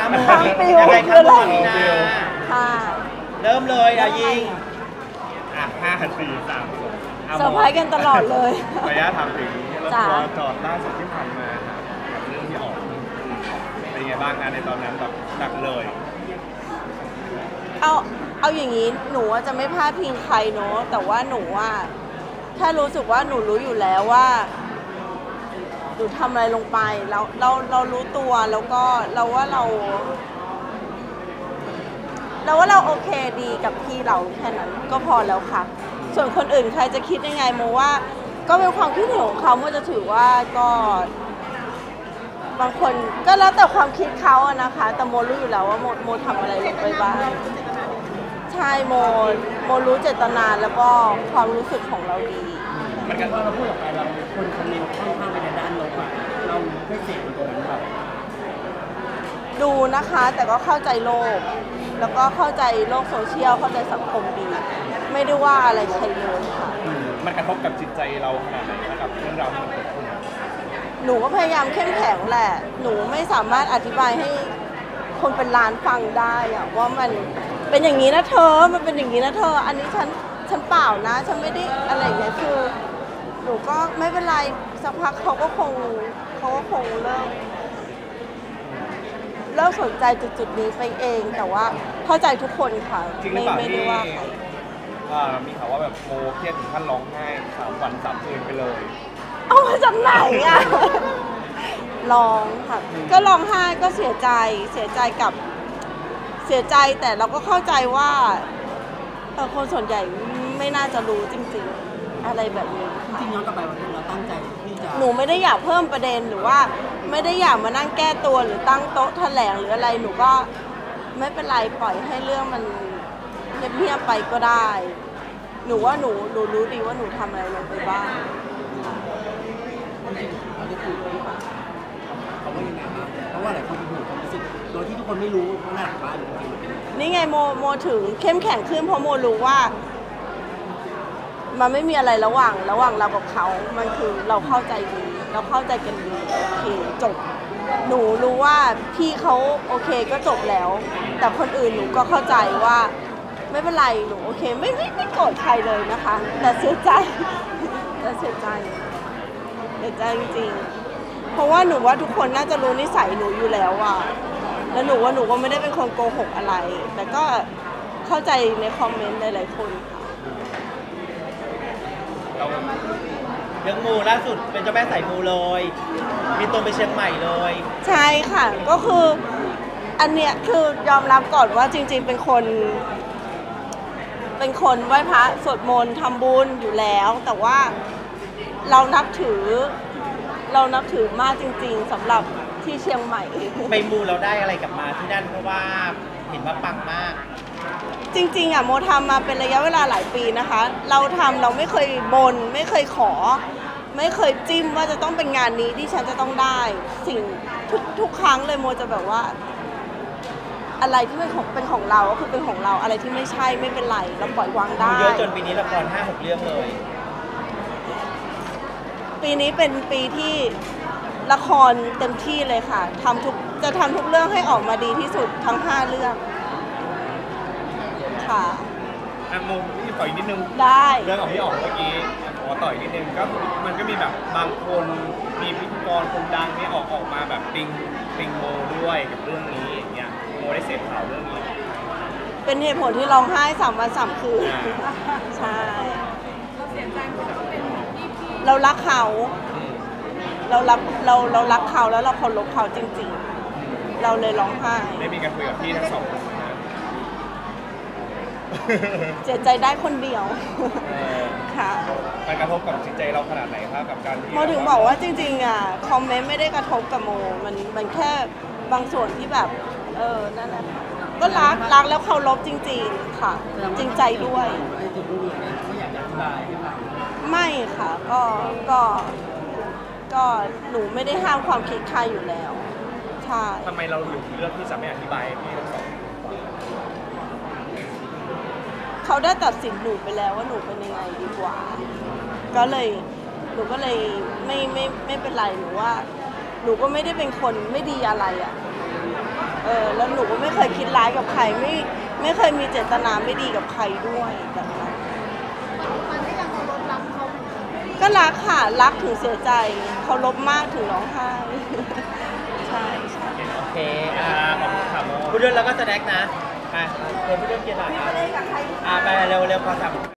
โมทั้งฟิวยังไงคคืรับออะไรโมมีนาค่ะเริ่มเลยยิง 5 4 3 เซอร์ไพรส์กันตลอดเลยระยะทำถึงแล้วจ้ะตัวจอดล่าสุดที่ผ่านมาครับกับเรื่องที่ออกเป็นไงบ้างนะในตอนนั้นแบบหนักเลยเอาอย่างนี้หนูจะไม่พลาดพิงใครเนาะแต่ว่าหนูว่าถ้ารู้สึกว่าหนูรู้อยู่แล้วว่าหนูทำอะไรลงไปแล้วเรารู้ตัวแล้วก็เราว่าเราโอเคดีกับพี่เราแค่นั้นก็พอแล้วค่ะส่วนคนอื่นใครจะคิดยังไงโมว่าก็เป็นความคิดเห็นของเขาโมจะถือว่าก็บางคนก็แล้วแต่ความคิดเขาอะนะคะแต่โมรู้อยู่แล้วว่าโมทำอะไรลงไปบ้างใช่โมรู้เจตนาแล้วก็ความรู้สึกของเราดีมันกันว่าเราพูดออกไปเราคนคอมเมนต์ค่อนข้างไปในด้านลบอ่ะเราไม่เสพตรงนั้นแบบดูนะคะแต่ก็เข้าใจโลกแล้วก็เข้าใจโลกโซเชียลเข้าใจสังคมดีไม่ได้ว่าอะไรใครเลยค่ะมันกระทบกับจิตใจเราขนาดไหนนะครับเรื่องราวที่มันเกิดขึ้นหนูก็พยายามเข้มแข็งแหละหนูไม่สามารถอธิบายให้คนเป็นล้านฟังได้อะว่ามันเป็นอย่างนี้นะเธอมันเป็นอย่างนี้นะเธออันนี้ฉันเปล่านะฉันไม่ได้อะไรอย่างเงี้ยคือหนูก็ไม่เป็นไรสักพักเขาก็คงเลิกสนใจจุดนี้ไปเองแต่ว่าเข้าใจทุกคนค่ะจริงหรือเปล่าไม่ได้ที่ว่าใครมีข่าวว่าแบบโมเครียดถึงขั้นร้องไห้3 วัน 3 คืนไปเลยเอามาจากไหนอะร้องค่ะก็ร้องไห้ก็เสียใจแต่เราก็เข้าใจว่าคนส่วนใหญ่ไม่น่าจะรู้จริงๆอะไรแบบนี้จริงๆย้อนกลับไปวันนั้นเราตั้งใจที่จะหนูไม่ได้อยากเพิ่มประเด็นหรือว่าไม่ได้อยากมานั่งแก้ตัวหรือตั้งโต๊ะแถลงหรืออะไรหนูก็ไม่เป็นไรปล่อยให้เรื่องมันเงียบๆไปก็ได้ หนูว่าหนูรู้ดีว่าหนูทำอะไรลงไปบ้างเราได้คุยกับพี่ปะเขาว่ายังไงบ้างเพราะว่าหลายคนอยู่ความรู้สึกโดยที่ทุกคนไม่รู้ว่าหน้าหลังบ้านจริงๆมันเป็นยังไงนี่ไงโมถึงเข้มแข็งขึ้นเพราะโมรู้ว่ามันไม่มีอะไรระหว่างเรากับเขามันคือเราเข้าใจดีเราเข้าใจกันดีโอเคจบหนูรู้ว่าพี่เขาโอเคก็จบแล้ว แต่คนอื่นหนูก็เข้าใจว่าไม่เป็นไรหนูโอเคไม่โกรธใครเลยนะคะแต่เสียใจเสียใจจริงๆเพราะว่าหนูว่าทุกคนน่าจะรู้นิสัยหนูอยู่แล้วอะแล้วหนูว่าหนูก็ไม่ได้เป็นคนโกหกอะไรแต่ก็เข้าใจในคอมเมนต์หลายๆคนค่ะเรื่องมูล่าสุดเป็นเจ้าแม่สายมูเลย มีตัวไปเชียงใหม่เลยใช่ค่ะก็คืออันเนี้ยคือยอมรับก่อนว่าจริงๆเป็นคนไหว้พระสวดมนต์ทำบุญอยู่แล้ว แต่ว่าเรานับถือมากจริงๆสำหรับที่เชียงใหม่ไปมูเราได้อะไรกลับมาที่นั่นเพราะว่าเห็นว่าปังมากจริงๆอ่ะโมทำมาเป็นระยะเวลาหลายปีนะคะเราไม่เคยบนไม่เคยขอไม่เคยจิ้มว่าจะต้องเป็นงานนี้ที่ฉันจะต้องได้สิ่งทุกครั้งเลยโมจะแบบว่าอะไรที่เป็นของเราก็คือเป็นของเราอะไรที่ไม่ใช่ไม่เป็นไรเราปล่อยวางได้เยอะจนปีนี้ละคร 5-6 เรื่องเลยปีนี้เป็นปีที่ละครเต็มที่เลยค่ะจะทำทุกเรื่องให้ออกมาดีที่สุดทั้ง5 เรื่องค่ะโมพี่ต่อยนิดนึงได้เรื่องของพี่ออกเมื่อกี้ขอต่อยนิดนึงก็มันก็มีแบบบางคนมีพิธีกรคนดังนี่ออกมาแบบติงโมด้วยกับเรื่องนี้อย่างเงี้ยโมได้เสพข่าวเรื่องนี้เป็นเหตุผลที่ร้องไห้3 วัน 3 คืนใช่ เรารักเขาเรารักเขาแล้วเราเคารพเขาจริงๆเราเลยร้องไห้ได้มีการคุยกับพี่ทั้ง2 คนนะเสียใจได้คนเดียวค่ะมันกระทบกับจิตใจเราขนาดไหนครับกับการที่โมถึงบอกว่าจริงๆอ่ะคอมเมนต์ไม่ได้กระทบกับโมมันแค่บางส่วนที่แบบนั่นแหละค่ะก็รักแล้วเคารพจริงๆค่ะจริงใจด้วยไอ้จุดนี้เนี่ยเขาอยากจะอธิบายให้ฟังไม่ค่ะก็หนูไม่ได้ห้ามความคิดใครอยู่แล้วใช่ทำไมเราถึงเลือกที่จะไม่อธิบายให้พี่ทั้ง 2 เขาได้ตัดสินหนูไปแล้วว่าหนูเป็นยังไงดีกว่าหนูก็เลยไม่เป็นไรหนูว่าหนูก็ไม่ได้เป็นคนไม่ดีอะไรอ่ะแล้วหนูก็ไม่เคยคิดร้ายกับใครไม่เคยมีเจตนาไม่ดีกับใครด้วยแบบนั้นมันก็ยังเคารพรักเขาก็รักค่ะรักถึงเสียใจเคารพมากถึงร้องไห้ ใช่ใช่โอเคขอบคุณค่ะโมพูดเรื่องแล้วก็แสดงนะไปเดี๋ยวพูดเรื่องเกียร์หน่อยไม่ได้กับใครไปเร็วๆพอสับ